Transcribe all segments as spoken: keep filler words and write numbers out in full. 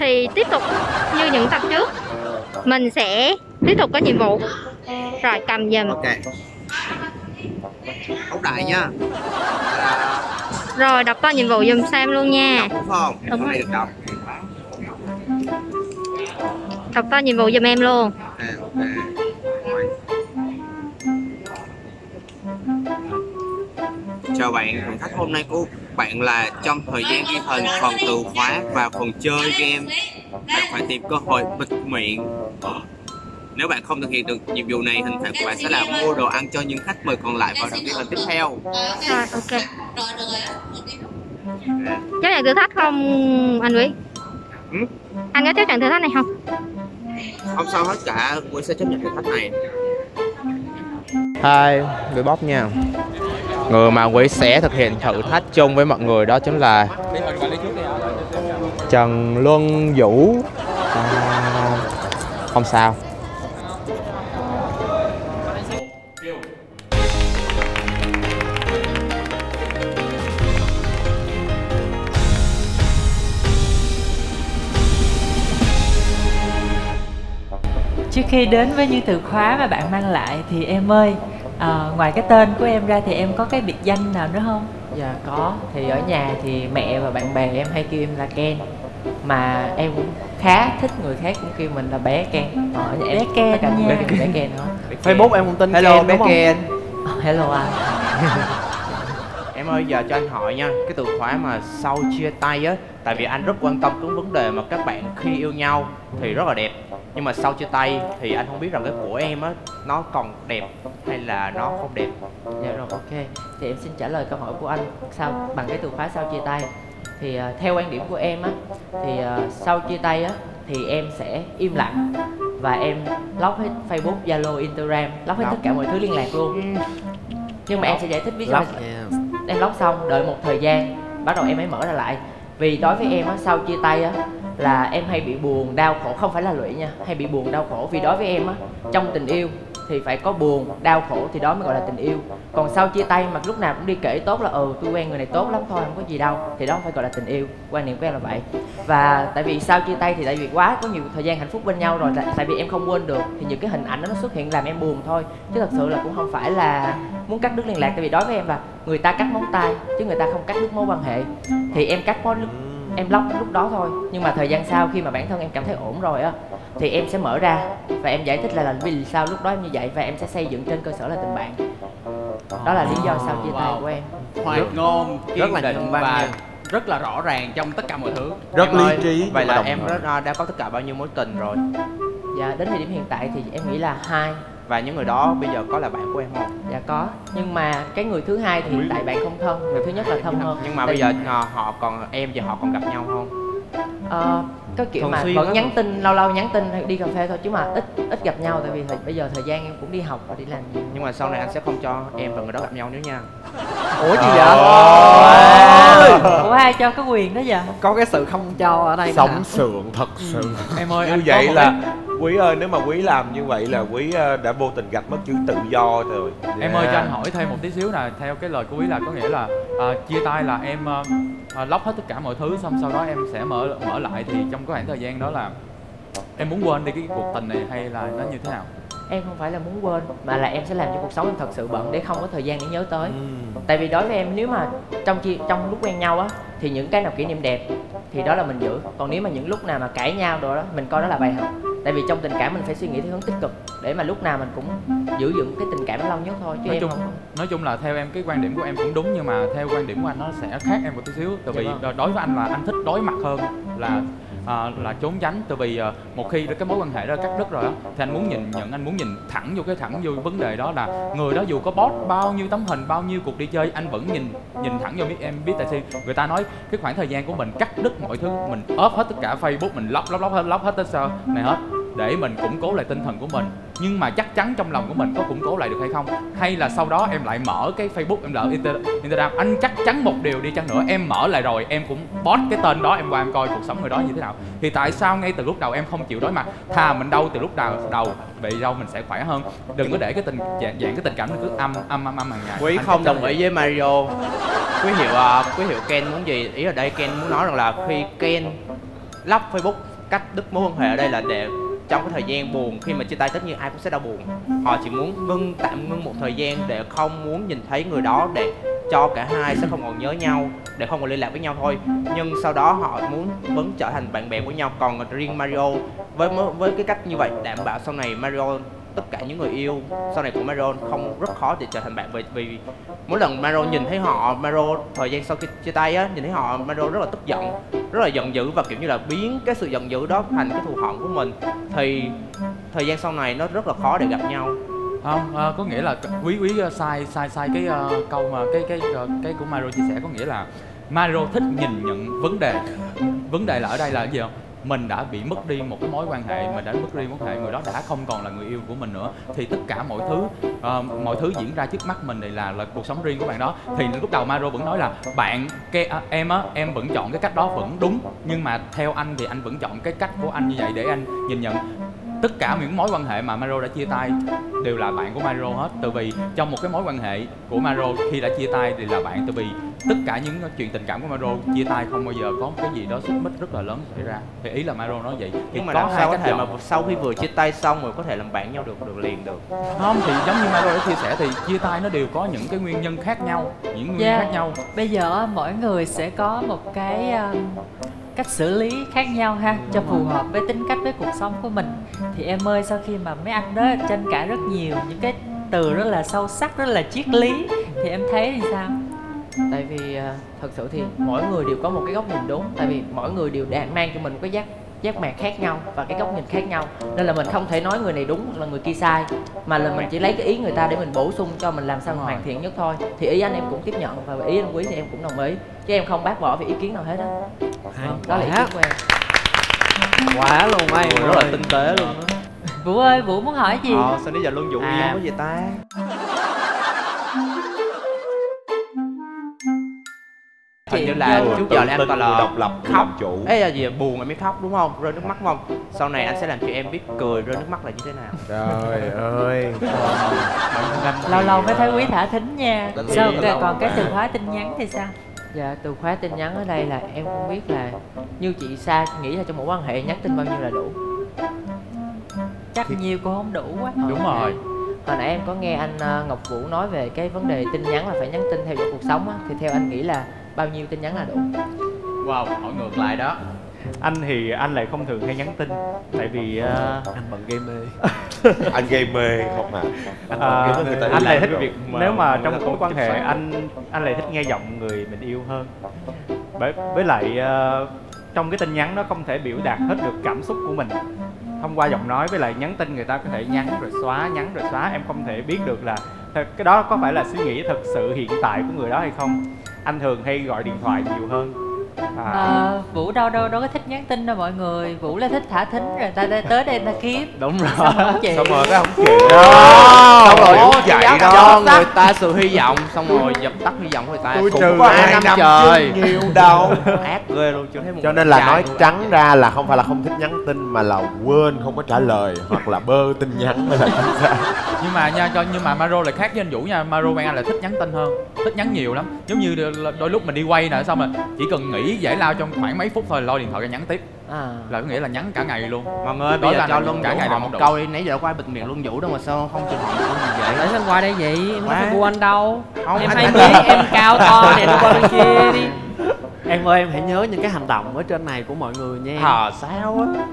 thì tiếp tục như những tập trước, mình sẽ tiếp tục có nhiệm vụ. Rồi cầm giùm. Ok. Ốc đại nha. Rồi đọc to nhiệm vụ giùm Sam luôn nha. Đúng không? Đúng rồi. Được đọc. Đọc to nhiệm vụ giùm em luôn. À, ok. Chào bạn, thử thách hôm nay của bạn là trong thời gian ghi hình phần từ khóa và phần chơi game, bạn phải tìm cơ hội bịt miệng. Nếu bạn không thực hiện được nhiệm vụ này, hình phạt của bạn sẽ là mua đồ ăn cho những khách mời còn lại vào đoạn ghi hình tiếp theo. Rồi ok. Chấp nhận thử thách không anh Quý? Ừ? Anh có chấp nhận thử thách này không? Không sao hết cả, Quý sẽ chấp nhận thử thách này. Hai người bóp nha. Người mà Quý sẽ thực hiện thử thách chung với mọi người đó chính là Trần Luân Vũ. À, không sao. Trước khi đến với những từ khóa mà bạn mang lại thì em ơi, à, ngoài cái tên của em ra thì em có cái biệt danh nào nữa không? Dạ có, thì ở nhà thì mẹ và bạn bè em hay kêu em là Ken. Mà em cũng khá thích người khác cũng kêu mình là bé Ken. Ở nhà em Bé Ken tất cả nha. bé, bé Ken nữa. Facebook em cũng tin Hello, Ken bé đúng không? Ken. Oh, hello anh. Em ơi, giờ cho anh hỏi nha, cái từ khóa mà sau chia tay á, tại vì anh rất quan tâm đến vấn đề mà các bạn khi yêu nhau thì rất là đẹp, nhưng mà sau chia tay thì anh không biết rằng cái của em á nó còn đẹp hay là nó không đẹp. Dạ rồi, ok. Thì em xin trả lời câu hỏi của anh sau bằng cái từ khóa sau chia tay. Thì uh, theo quan điểm của em á, thì uh, sau chia tay á thì em sẽ im lặng và em lock hết Facebook, Zalo, Instagram, lock hết tất cả mọi thứ liên lạc luôn. Nhưng mà em sẽ giải thích lý do. Em lock xong, đợi một thời gian, bắt đầu em mới mở ra lại. Vì đối với em á, sau chia tay á là em hay bị buồn, đau khổ, không phải là lụy nha, hay bị buồn, đau khổ. Vì đối với em á, trong tình yêu thì phải có buồn, đau khổ thì đó mới gọi là tình yêu. Còn sau chia tay mà lúc nào cũng đi kể tốt là ừ tôi quen người này tốt lắm thôi, không có gì đâu, thì đó không phải gọi là tình yêu. Quan niệm của em là vậy. Và tại vì sau chia tay thì tại vì quá có nhiều thời gian hạnh phúc bên nhau rồi, tại, tại vì em không quên được thì những cái hình ảnh đó nó xuất hiện làm em buồn thôi, chứ thật sự là cũng không phải là muốn cắt đứt liên lạc. Tại vì đối với em là người ta cắt móng tay chứ người ta không cắt đứt mối quan hệ. Thì em cắt mối lúc em lock lúc đó thôi, nhưng mà thời gian sau khi mà bản thân em cảm thấy ổn rồi á thì em sẽ mở ra và em giải thích là, là vì sao lúc đó em như vậy, và em sẽ xây dựng trên cơ sở là tình bạn. Đó là lý do sau chia tay của em. Hoạt ngôn, rất là kiên định nhân văn và nha. rất là rõ ràng trong tất cả mọi thứ. Rất Em lý ơi, trí. Vậy là em đã, đã có tất cả bao nhiêu mối tình rồi? Dạ đến thời điểm hiện tại thì em nghĩ là hai. Và những người đó bây giờ có là bạn của em không? Dạ có, nhưng mà cái người thứ hai thì hiện tại bạn không thân, người thứ nhất là thân hơn. Nhưng mà Tại bây giờ à, họ còn em và họ còn gặp nhau không? Ờ, có kiểu Thường mà xuyên vẫn đó. nhắn tin, lâu lâu nhắn tin hay đi cà phê thôi, chứ mà ít ít gặp nhau. Tại vì thời, bây giờ thời gian em cũng đi học và đi làm nhiều. Nhưng mà sau này anh sẽ không cho em và người đó gặp nhau nữa nha. Ủa gì vậy? Ủa ai cho cái quyền đó vậy? Có cái sự không cho ở đây. Sống sượng thật sự. em ơi, Như anh vậy có một là cái- Quý ơi, nếu mà Quý làm như vậy là Quý ờ, đã vô tình gạch mất chữ tự do rồi. Em ơi cho anh hỏi thêm một tí xíu nè, theo cái lời của Quý là có nghĩa là à, chia tay là em à, à, lock hết tất cả mọi thứ, xong sau đó em sẽ mở mở lại, thì trong cái khoảng thời gian đó là em muốn quên đi cái cuộc tình này hay là nó như thế nào? Em không phải là muốn quên, mà là em sẽ làm cho cuộc sống em thật sự bận để không có thời gian để nhớ tới. Tại vì đối với em, nếu mà trong chi trong lúc quen nhau á thì những cái nào kỷ niệm đẹp thì đó là mình giữ. Còn nếu mà những lúc nào mà cãi nhau rồi đó, mình coi đó là bài học. Tại vì trong tình cảm mình phải suy nghĩ theo hướng tích cực để mà lúc nào mình cũng giữ vững cái tình cảm nó lâu nhất thôi, chứ Nói em chung không. nói chung là theo em cái quan điểm của em cũng đúng, nhưng mà theo quan điểm của anh nó sẽ khác em một tí xíu. Tại vì Dạ vâng. đối với anh là anh thích đối mặt hơn là à, là trốn tránh. Tại vì à, một khi cái mối quan hệ đó cắt đứt rồi á thì anh muốn nhìn nhận, anh muốn nhìn thẳng vô cái thẳng vô vấn đề đó, là người đó dù có post bao nhiêu tấm hình, bao nhiêu cuộc đi chơi, anh vẫn nhìn nhìn thẳng vô. Biết em biết tại sao người ta nói cái khoảng thời gian của mình cắt đứt mọi thứ, mình ốp hết tất cả Facebook, mình lock lock lock hết lock hết tất sao này hết để mình củng cố lại tinh thần của mình. Nhưng mà chắc chắn trong lòng của mình có củng cố lại được hay không, hay là sau đó em lại mở cái Facebook, em lỡ Instagram, anh chắc chắn một điều đi chăng nữa, em mở lại rồi em cũng post cái tên đó, em qua em coi cuộc sống người đó như thế nào. Thì tại sao ngay từ lúc đầu em không chịu đối mặt? Thà mình đau từ lúc đầu đầu bị đau mình sẽ khỏe hơn. Đừng có để cái tình dạng, dạng cái tình cảm nó cứ âm âm âm âm hàng ngày. Quý Anh không chắc chắn đồng ý với Mario. Quý hiểu uh, quý hiểu Ken muốn gì? Ý ở đây Ken muốn nói rằng là khi Ken lắp Facebook cách đứt mối quan hệ ở đây là để trong cái thời gian buồn, khi mà chia tay tất nhiên ai cũng sẽ đau buồn, họ chỉ muốn ngưng tạm ngưng một thời gian để không muốn nhìn thấy người đó, để cho cả hai sẽ không còn nhớ nhau, để không còn liên lạc với nhau thôi. Nhưng sau đó họ muốn vẫn trở thành bạn bè với nhau. Còn riêng Mario với với cái cách như vậy đảm bảo sau này Mario, tất cả những người yêu sau này của Mario không rất khó để trở thành bạn, vì vì mỗi lần Mario nhìn thấy họ, Mario thời gian sau khi chia tay á, nhìn thấy họ Mario rất là tức giận, rất là giận dữ, và kiểu như là biến cái sự giận dữ đó thành cái thù hận của mình, thì thời gian sau này nó rất là khó để gặp nhau. Không, à, có nghĩa là quý quý sai sai sai cái uh, câu mà cái cái uh, cái của Mario chia sẻ, có nghĩa là Mario thích nhìn nhận vấn đề. Vấn đề là ở đây là gì không? Mình đã bị mất đi một cái mối quan hệ, mình đã mất đi mối quan hệ, người đó đã không còn là người yêu của mình nữa, thì tất cả mọi thứ uh, mọi thứ diễn ra trước mắt mình thì là là cuộc sống riêng của bạn đó. Thì lúc đầu Mario vẫn nói là bạn ke, à, em á em vẫn chọn cái cách đó vẫn đúng, nhưng mà theo anh thì anh vẫn chọn cái cách của anh như vậy để anh nhìn nhận tất cả những mối quan hệ mà Mario đã chia tay đều là bạn của Mario hết. Từ vì trong một cái mối quan hệ của Mario khi đã chia tay thì là bạn, từ vì tất cả những chuyện tình cảm của Mario chia tay không bao giờ có một cái gì đó xích mích rất là lớn xảy ra. Thì ý là Mario nói vậy. Thì nhưng mà có làm hai sao có cách thể chọn. mà sau khi vừa chia tay xong rồi có thể làm bạn nhau được được liền được? Không, thì giống như Mario đã chia sẻ thì chia tay nó đều có những cái nguyên nhân khác nhau, những nguyên nhân Yeah. khác nhau. Bây giờ mỗi người sẽ có một cái um, cách xử lý khác nhau ha, cho phù hợp với tính cách, với cuộc sống của mình. Thì em ơi, sau khi mà mấy anh đó tranh cãi rất nhiều những cái từ rất là sâu sắc, rất là triết lý, thì em thấy thì sao? Tại vì uh, thật sự thì mỗi người đều có một cái góc nhìn đúng. Tại vì mỗi người đều đang mang cho mình một cái giác giác mạc khác nhau và cái góc nhìn khác nhau, nên là mình không thể nói người này đúng hoặc là người kia sai, mà là mình chỉ lấy cái ý người ta để mình bổ sung cho mình làm sao hoàn thiện nhất thôi. Thì ý anh em cũng tiếp nhận và ý anh Quý thì em cũng đồng ý, chứ em không bác bỏ về ý kiến nào hết á. Đó là ý kiến của em. Quá luôn ấy, rất là tinh tế luôn đó. Vũ ơi, Vũ muốn hỏi gì? Ờ, sao nãy giờ luôn Vũ À. yêu quá vậy ta? Hình như là trước giờ là anh toàn là độc lập khóc, làm chủ. ấy là gì, buồn mà mới khóc đúng không, rơi nước mắt đúng không? Sau này anh sẽ làm cho em biết cười rơi nước mắt là như thế nào. Trời ơi. Lâu lâu mới thấy Quý thả thính nha. Đánh Sao gì? còn cái từ khóa tin nhắn thì sao? Dạ, từ khóa tin nhắn ở đây là em không biết là như chị Sa nghĩ là trong một quan hệ nhắn tin bao nhiêu là đủ. Chắc nhiều cũng không đủ quá. Ờ, Đúng rồi. Hồi nãy em có nghe anh uh, Ngọc Vũ nói về cái vấn đề tin nhắn là phải nhắn tin theo dõi cuộc sống á, thì theo anh nghĩ là bao nhiêu tin nhắn là đủ? Wow, hỏi ngược lại đó. Anh thì anh lại không thường hay nhắn tin, tại vì uh, Anh bận game mê. Anh gây mê không à? à, Người ta đi anh lại làm thích rồi. việc Mà nếu mà người trong ta một có mối quan kiểm hệ soát. anh anh lại thích nghe giọng người mình yêu hơn. Bởi với lại uh, trong cái tin nhắn nó không thể biểu đạt hết được cảm xúc của mình thông qua giọng nói, với lại nhắn tin người ta có thể nhắn rồi xóa, nhắn rồi xóa, em không thể biết được là thật- cái đó có phải là suy nghĩ thật sự hiện tại của người đó hay không. Anh thường hay gọi điện thoại nhiều hơn. À, Ờ, Vũ đâu đâu đâu có thích nhắn tin đâu mọi người. Vũ là thích thả thính rồi ta đây tới đây ta kiếm. đúng rồi. Xong rồi chị. Xong rồi cái không chịu. Xong rồi Ủa, đúng vậy vậy đó. cho người ta sự hy vọng, xong rồi dập tắt hy vọng của người ta. Tôi Cũng trừ có hai năm trời. chứ nhiều đâu. Ác ghê luôn, chưa thấy một Cho nên là trai nói luôn. trắng ra là không phải là không thích nhắn tin, mà là quên không có trả lời hoặc là bơ tin nhắn mới là chính xác. Nhưng mà nha, cho nhưng mà Mario lại khác với anh Vũ nha. Mario quen anh lại thích nhắn tin hơn, thích nhắn nhiều lắm. Giống như đôi- đôi lúc mình đi quay nè, xong rồi chỉ cần nghỉ giải lao trong khoảng mấy phút thôi lôi điện thoại ra nhắn tiếp, À, là có nghĩa là nhắn cả ngày luôn. Mọi người Đối bây với giờ anh cho là Luân cả Vũ ngày hỏi là một không đủ. câu đi, nãy giờ qua bịt miệng Luân Vũ đâu mà sao không chịu hỏi Luân gì vậy? Tại sao anh qua đây vậy? Em có Quá. phải bu anh đâu. Không, Em anh- hay anh- nghĩ em cao to thì đi qua bên kia đi. Em ơi, em hãy nhớ những cái hành động ở trên này của mọi người nha. Ờ sao á?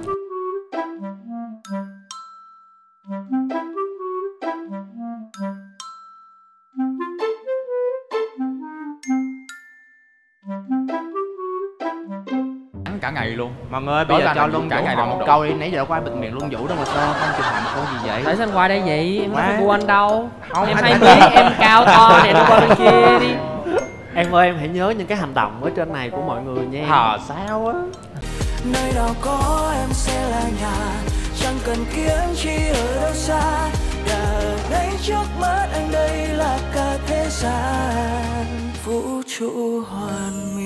Nhắn cả ngày luôn. Mọi người Đối bây với giờ anh cho là Luân cả Vũ ngày hỏi là một không đủ. câu đi, nãy giờ qua bịt miệng Luân Vũ đâu mà sao không chịu hỏi một câu gì vậy? Tại sao anh qua đây vậy? Em có Quá. phải bu anh đâu. Không, Em anh- hay anh- nghĩ em cao to thì đi qua bên kia đi. Em ơi, em hãy nhớ những cái hành động ở trên này của mọi người nha. Ờ sao á? Nơi nào có em sẽ là nhà, chẳng cần kiếm chi ở đâu xa. Đã ở ngay trước mắt anh, đây là cả thế gian, vũ trụ hoàn